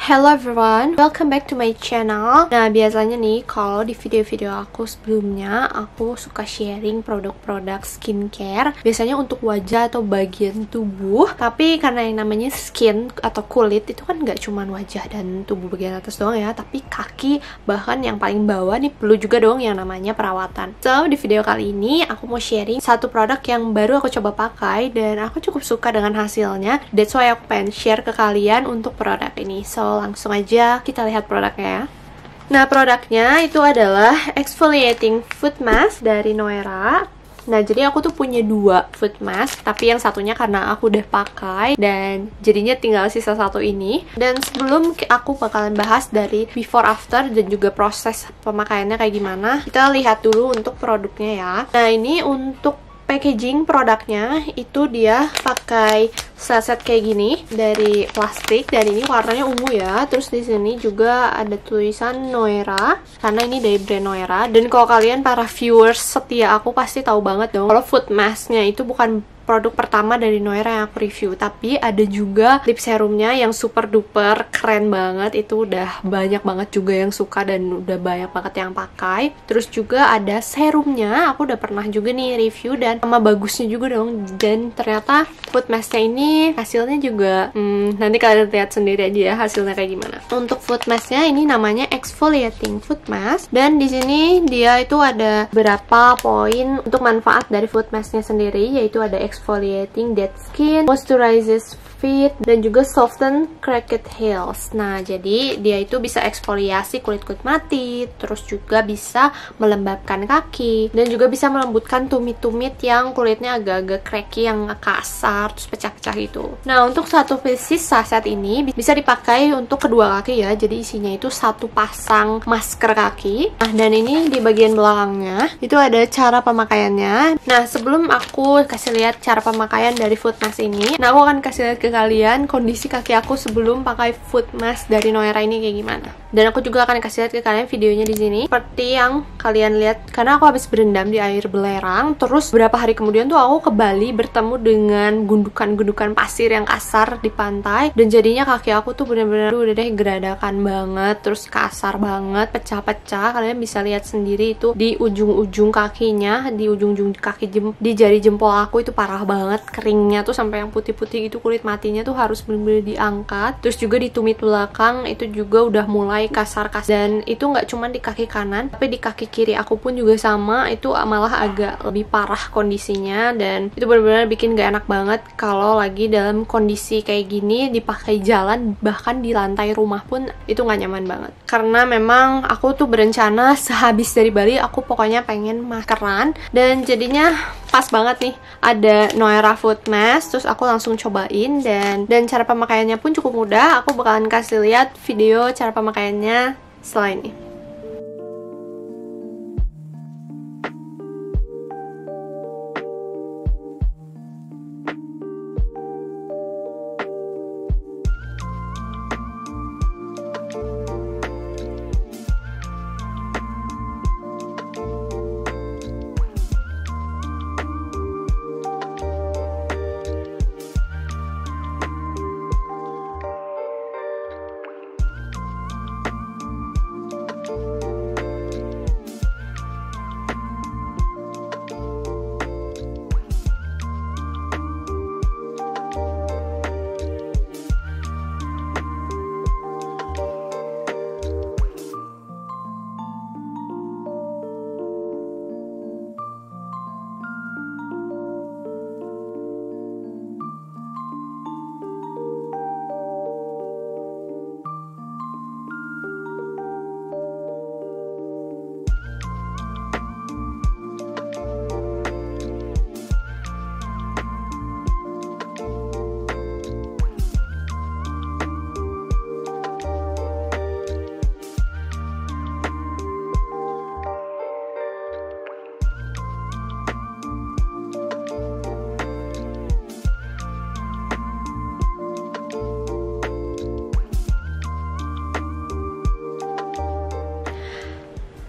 Hello everyone, welcome back to my channel. Nah, biasanya nih kalau di video-video aku sebelumnya aku suka sharing produk-produk skincare, biasanya untuk wajah atau bagian tubuh. Tapi karena yang namanya skin atau kulit itu kan nggak cuma wajah dan tubuh bagian atas doang ya, tapi kaki, bahkan yang paling bawah nih perlu juga dong yang namanya perawatan. So, di video kali ini aku mau sharing satu produk yang baru aku coba pakai dan aku cukup suka dengan hasilnya. That's why aku pengen share ke kalian untuk produk ini. So, langsung aja kita lihat produknya ya. Nah, produknya itu adalah exfoliating foot mask dari Noera. Nah, jadi aku tuh punya dua foot mask, tapi yang satunya karena aku udah pakai dan jadinya tinggal sisa satu ini. Dan sebelum aku bakalan bahas dari before after dan juga proses pemakaiannya kayak gimana, kita lihat dulu untuk produknya ya. Nah, ini untuk packaging produknya itu dia pakai set kayak gini dari plastik dan ini warnanya ungu ya. Terus di sini juga ada tulisan Noera karena ini dari brand Noera. Dan kalau kalian para viewers setia aku pasti tahu banget dong kalau foot masknya itu bukan produk pertama dari Noera yang aku review, tapi ada juga lip serumnya yang super duper keren banget. Itu udah banyak banget juga yang suka dan udah banyak banget yang pakai. Terus juga ada serumnya, aku udah pernah juga nih review dan sama bagusnya juga dong. Dan ternyata foot masknya ini hasilnya juga nanti kalian lihat sendiri aja ya hasilnya kayak gimana. Untuk foot masknya ini namanya exfoliating foot mask dan di sini dia itu ada beberapa poin untuk manfaat dari foot masknya sendiri, yaitu ada exfoliating dead skin, moisturizes feet, dan juga soften cracked heels. Nah, jadi dia itu bisa eksfoliasi kulit-kulit mati, terus juga bisa melembabkan kaki, dan juga bisa melembutkan tumit-tumit yang kulitnya agak-agak cracky, yang kasar, terus pecah-pecah gitu. Nah, untuk satu pieces saset ini bisa dipakai untuk kedua kaki ya, jadi isinya itu satu pasang masker kaki. Nah, dan ini di bagian belakangnya itu ada cara pemakaiannya. Nah, sebelum aku kasih lihat cara pemakaian dari foot mask ini, nah aku akan kasih lihat ke kalian kondisi kaki aku sebelum pakai foot mask dari Noera ini kayak gimana. Dan aku juga akan kasih lihat ke kalian videonya di sini. Seperti yang kalian lihat, karena aku habis berendam di air belerang, terus beberapa hari kemudian tuh aku ke Bali bertemu dengan gundukan-gundukan pasir yang kasar di pantai, dan jadinya kaki aku tuh bener-bener udah deh geradakan banget, terus kasar banget, pecah-pecah. Kalian bisa lihat sendiri itu di ujung-ujung kakinya, di ujung-ujung kaki di jari jempol aku itu parah banget, keringnya tuh sampai yang putih-putih itu, kulit matinya tuh harus bener-bener diangkat. Terus juga di tumit belakang itu juga udah mulai kasar-kasar, dan itu nggak cuma di kaki kanan tapi di kaki kiri aku pun juga sama, itu malah agak lebih parah kondisinya. Dan itu bener-bener bikin gak enak banget kalau lagi dalam kondisi kayak gini dipakai jalan, bahkan di lantai rumah pun itu nggak nyaman banget. Karena memang aku tuh berencana sehabis dari Bali aku pokoknya pengen maskeran, dan jadinya pas banget nih ada Noera foot mask, terus aku langsung cobain dan cara pemakaiannya pun cukup mudah. Aku bakalan kasih lihat video cara pemakaiannya setelah ini.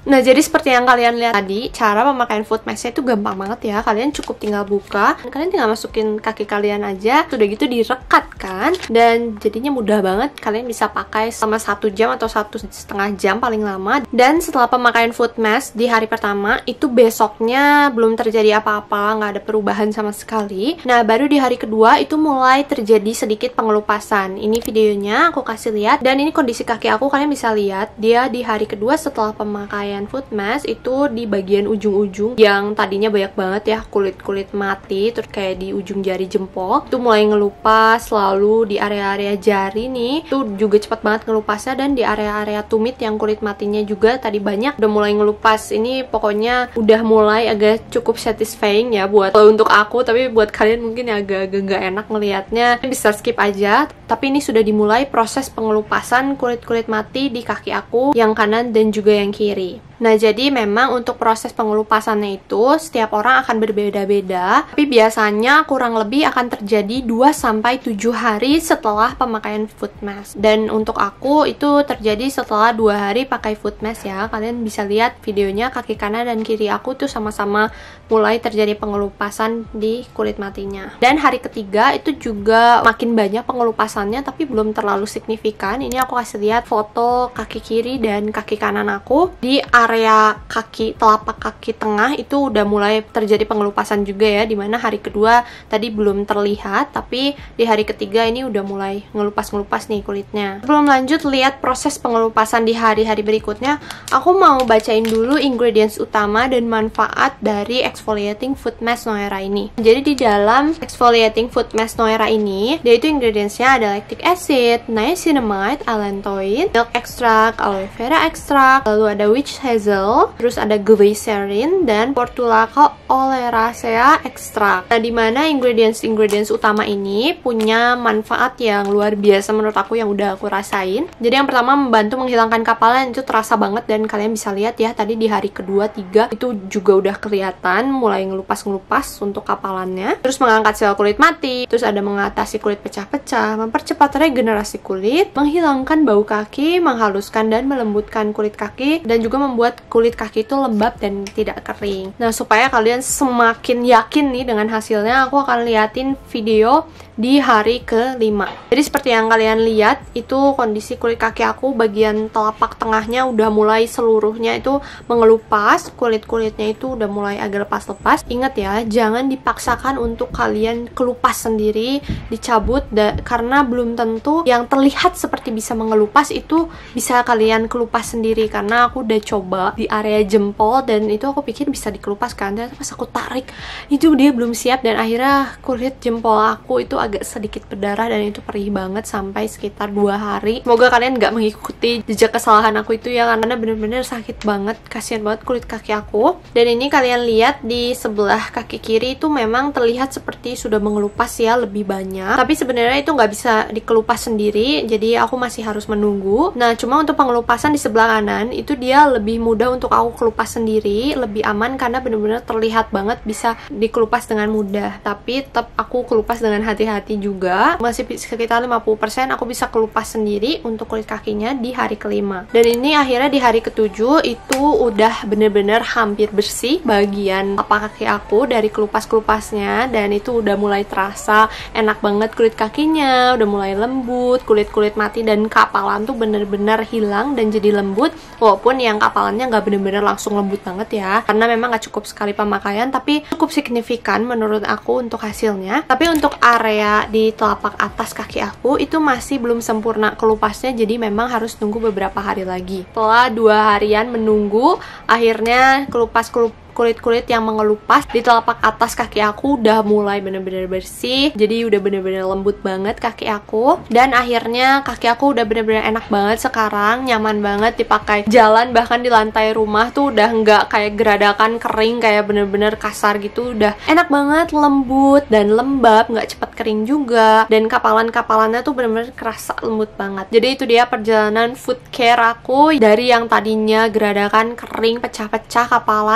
Nah, jadi seperti yang kalian lihat tadi, cara pemakaian foot mask itu gampang banget ya. Kalian cukup tinggal buka, dan kalian tinggal masukin kaki kalian aja, sudah gitu direkat kan, dan jadinya mudah banget. Kalian bisa pakai selama 1 jam atau 1,5 jam paling lama. Dan setelah pemakaian foot mask di hari pertama, itu besoknya belum terjadi apa-apa, nggak ada perubahan sama sekali. Nah, baru di hari kedua itu mulai terjadi sedikit pengelupasan. Ini videonya aku kasih lihat, dan ini kondisi kaki aku, kalian bisa lihat dia di hari kedua setelah pemakaian foot mask itu di bagian ujung-ujung yang tadinya banyak banget ya kulit-kulit mati, terus kayak di ujung jari jempol itu mulai ngelupas, lalu di area-area jari nih itu juga cepat banget ngelupasnya, dan di area-area tumit yang kulit matinya juga tadi banyak udah mulai ngelupas. Ini pokoknya udah mulai agak cukup satisfying ya buat untuk aku, tapi buat kalian mungkin agak-agak nggak enak ngelihatnya, bisa skip aja. Tapi ini sudah dimulai proses pengelupasan kulit-kulit mati di kaki aku yang kanan dan juga yang kiri. Nah, jadi memang untuk proses pengelupasannya itu setiap orang akan berbeda-beda, tapi biasanya kurang lebih akan terjadi 2-7 hari setelah pemakaian foot mask. Dan untuk aku itu terjadi setelah 2 hari pakai foot mask ya. Kalian bisa lihat videonya, kaki kanan dan kiri aku tuh sama-sama mulai terjadi pengelupasan di kulit matinya. Dan hari ketiga itu juga makin banyak pengelupasannya, tapi belum terlalu signifikan. Ini aku kasih lihat foto kaki kiri dan kaki kanan aku. Di area kaki, telapak kaki tengah itu udah mulai terjadi pengelupasan juga ya, dimana hari kedua tadi belum terlihat, tapi di hari ketiga ini udah mulai ngelupas-ngelupas nih kulitnya. Sebelum lanjut lihat proses pengelupasan di hari-hari berikutnya, aku mau bacain dulu ingredients utama dan manfaat dari exfoliating foot mask Noera ini. Jadi di dalam exfoliating foot mask Noera ini, dia itu ingredientsnya ada lactic acid, niacinamide, allantoin, milk extract, aloe vera extract, lalu ada witch hazel, terus ada glycerin dan portulaca oleracea extract. Nah, dimana ingredients utama ini punya manfaat yang luar biasa menurut aku yang udah aku rasain. Jadi yang pertama membantu menghilangkan kapalan, itu terasa banget dan kalian bisa lihat ya tadi di hari kedua, 3 itu juga udah kelihatan mulai ngelupas-ngelupas untuk kapalannya. Terus mengangkat sel kulit mati, terus ada mengatasi kulit pecah-pecah, mempercepat regenerasi kulit, menghilangkan bau kaki, menghaluskan dan melembutkan kulit kaki, dan juga membuat kulit kaki itu lembab dan tidak kering. Nah, supaya kalian semakin yakin nih dengan hasilnya, aku akan liatin video di hari ke-5. Jadi seperti yang kalian lihat, itu kondisi kulit kaki aku bagian telapak tengahnya udah mulai seluruhnya itu mengelupas, kulit-kulitnya itu udah mulai agak lepas-lepas. Ingat ya, jangan dipaksakan untuk kalian kelupas sendiri, dicabut, karena belum tentu yang terlihat seperti bisa mengelupas itu bisa kalian kelupas sendiri. Karena aku udah coba di area jempol dan itu aku pikir bisa dikelupas kan, ternyata pas aku tarik itu dia belum siap, dan akhirnya kulit jempol aku itu agak sedikit berdarah dan itu perih banget sampai sekitar 2 hari. Semoga kalian nggak mengikuti jejak kesalahan aku itu ya, karena bener-bener sakit banget, kasihan banget kulit kaki aku. Dan ini kalian lihat di sebelah kaki kiri itu memang terlihat seperti sudah mengelupas ya, lebih banyak, tapi sebenarnya itu nggak bisa dikelupas sendiri, jadi aku masih harus menunggu. Nah, cuma untuk pengelupasan di sebelah kanan itu dia lebih mudah untuk aku kelupas sendiri, lebih aman karena bener-bener terlihat banget bisa dikelupas dengan mudah. Tapi tetap aku kelupas dengan hati-hati juga, masih sekitar 50% aku bisa kelupas sendiri untuk kulit kakinya di hari ke-5. Dan ini akhirnya di hari ke-7 itu udah bener-bener hampir bersih bagian telapak kaki aku dari kelupas-kelupasnya, dan itu udah mulai terasa enak banget kulit kakinya, udah mulai lembut, kulit-kulit mati dan kapalan tuh bener-bener hilang dan jadi lembut, walaupun yang kapalannya nggak bener-bener langsung lembut banget ya, karena memang nggak cukup sekali pemakaian, tapi cukup signifikan menurut aku untuk hasilnya. Tapi untuk area di telapak atas kaki aku itu masih belum sempurna kelupasnya, jadi memang harus tunggu beberapa hari lagi. Setelah 2 harian menunggu, akhirnya kulit-kulit yang mengelupas di telapak atas kaki aku udah mulai bener-bener bersih, jadi udah bener-bener lembut banget kaki aku. Dan akhirnya kaki aku udah bener-bener enak banget sekarang, nyaman banget dipakai jalan, bahkan di lantai rumah tuh udah nggak kayak geradakan kering, kayak bener-bener kasar gitu, udah enak banget, lembut dan lembab, nggak cepet kering juga, dan kapalannya tuh bener-bener kerasa lembut banget. Jadi itu dia perjalanan foot care aku dari yang tadinya geradakan kering, pecah-pecah kapalan, sampai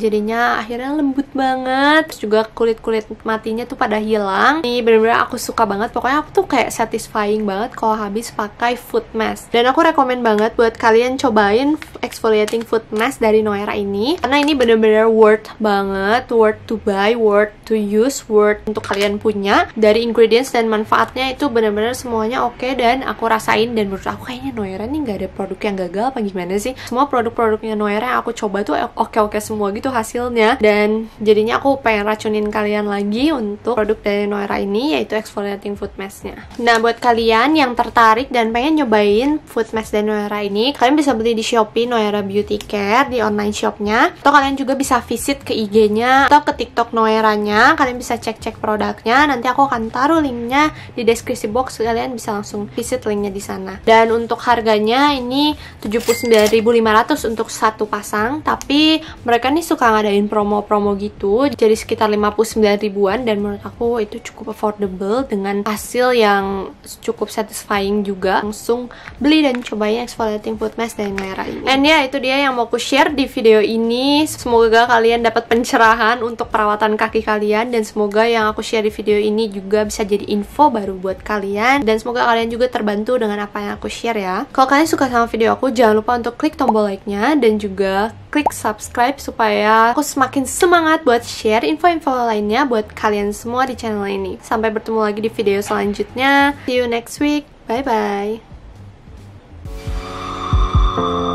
jadinya akhirnya lembut banget. Terus juga kulit-kulit matinya tuh pada hilang. Ini bener-bener aku suka banget. Pokoknya aku tuh kayak satisfying banget kalau habis pakai foot mask. Dan aku rekomen banget buat kalian cobain exfoliating foot mask dari Noera ini, karena ini bener-bener worth banget, worth to buy, worth to use, worth untuk kalian punya. Dari ingredients dan manfaatnya itu bener-bener semuanya oke, dan aku rasain, dan menurut aku kayaknya Noera nih nggak ada produk yang gagal apa gimana sih. Semua produk-produknya Noera yang aku coba tuh oke-oke semua gitu hasilnya, dan jadinya aku pengen racunin kalian lagi untuk produk dari Noera ini, yaitu exfoliating foot masknya. Nah, buat kalian yang tertarik dan pengen nyobain foot mask dari Noera ini, kalian bisa beli di Shopee Noera Beauty Care di online shopnya, atau kalian juga bisa visit ke IG-nya atau ke TikTok Noeranya. Kalian bisa cek-cek produknya, nanti aku akan taruh linknya di deskripsi box, kalian bisa langsung visit linknya di sana. Dan untuk harganya ini 79.500 untuk satu pasang, tapi mereka nih suka ngadain promo-promo gitu, jadi sekitar 59 ribuan, dan menurut aku itu cukup affordable dengan hasil yang cukup satisfying juga. Langsung beli dan cobain exfoliating foot mask dari Noera ini. And ya, itu dia yang mau aku share di video ini. Semoga kalian dapat pencerahan untuk perawatan kaki kalian, dan semoga yang aku share di video ini juga bisa jadi info baru buat kalian, dan semoga kalian juga terbantu dengan apa yang aku share ya. Kalau kalian suka sama video aku, jangan lupa untuk klik tombol like-nya dan juga klik subscribe supaya aku semakin semangat buat share info-info lainnya buat kalian semua di channel ini. Sampai bertemu lagi di video selanjutnya. See you next week. Bye bye.